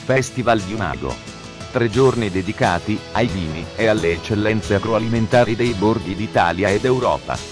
Festival di Umago. 3 giorni dedicati ai vini e alle eccellenze agroalimentari dei borghi d'Italia ed Europa.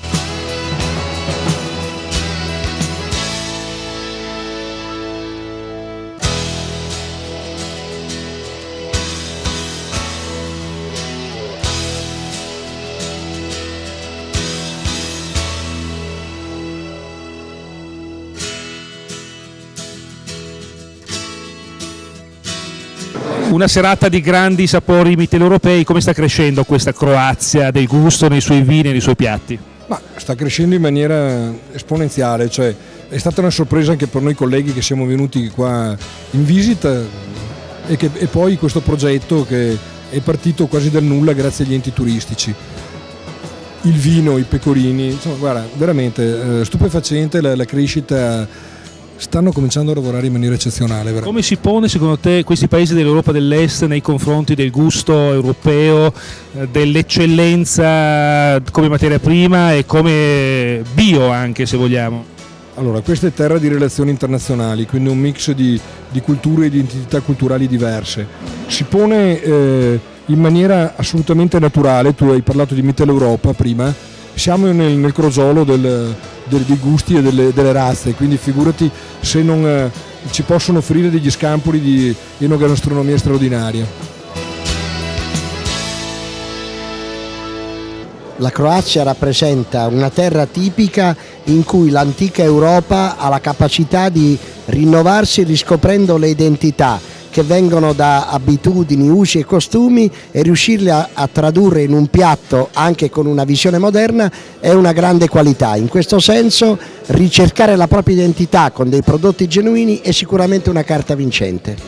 Una serata di grandi sapori mitteleuropei. Come sta crescendo questa Croazia del gusto nei suoi vini e nei suoi piatti? Ma sta crescendo in maniera esponenziale, cioè è stata una sorpresa anche per noi colleghi che siamo venuti qua in visita e poi questo progetto che è partito quasi dal nulla grazie agli enti turistici. Il vino, i pecorini, insomma, guarda, veramente stupefacente la crescita. Stanno cominciando a lavorare in maniera eccezionale. Veramente. Come si pone secondo te questi paesi dell'Europa dell'Est nei confronti del gusto europeo, dell'eccellenza come materia prima e come bio anche, se vogliamo? Allora, questa è terra di relazioni internazionali, quindi un mix di culture e di identità culturali diverse. Si pone in maniera assolutamente naturale. Tu hai parlato di Mitteleuropa prima. Siamo nel crogiolo dei gusti e delle razze, quindi figurati se non ci possono offrire degli scampoli di enogastronomia straordinaria. La Croazia rappresenta una terra tipica in cui l'antica Europa ha la capacità di rinnovarsi riscoprendo le identità che vengono da abitudini, usi e costumi, e riuscirli a tradurre in un piatto anche con una visione moderna è una grande qualità. In questo senso ricercare la propria identità con dei prodotti genuini è sicuramente una carta vincente.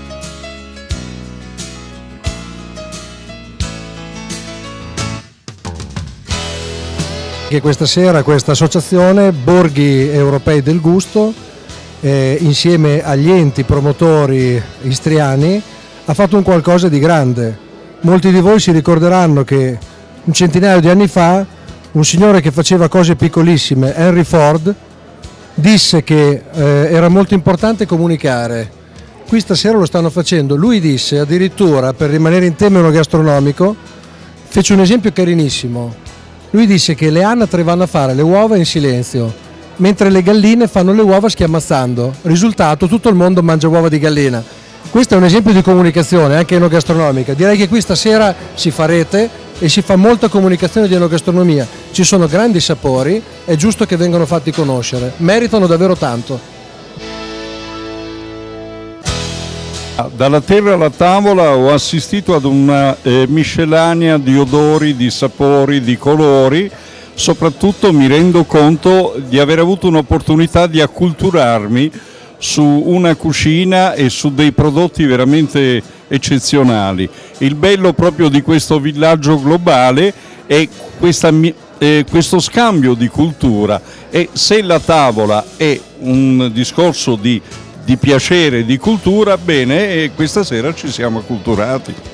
Che questa sera questa associazione Borghi Europei del Gusto insieme agli enti promotori istriani ha fatto un qualcosa di grande. Molti di voi si ricorderanno che un centinaio di anni fa un signore che faceva cose piccolissime, Henry Ford, disse che era molto importante comunicare. Qui stasera lo stanno facendo. Lui disse addirittura, per rimanere in tema enogastronomico, fece un esempio carinissimo. Lui disse che le anatre vanno a fare le uova in silenzio, mentre le galline fanno le uova schiamazzando. Risultato, tutto il mondo mangia uova di gallina. Questo è un esempio di comunicazione anche enogastronomica. Direi che qui stasera si fa rete e si fa molta comunicazione di enogastronomia. Ci sono grandi sapori, è giusto che vengano fatti conoscere, meritano davvero tanto. Dalla terra alla tavola ho assistito ad una miscellanea di odori, di sapori, di colori. Soprattutto mi rendo conto di aver avuto un'opportunità di acculturarmi su una cucina e su dei prodotti veramente eccezionali. Il bello proprio di questo villaggio globale è questo scambio di cultura, e se la tavola è un discorso di piacere, di cultura, bene, e questa sera ci siamo acculturati.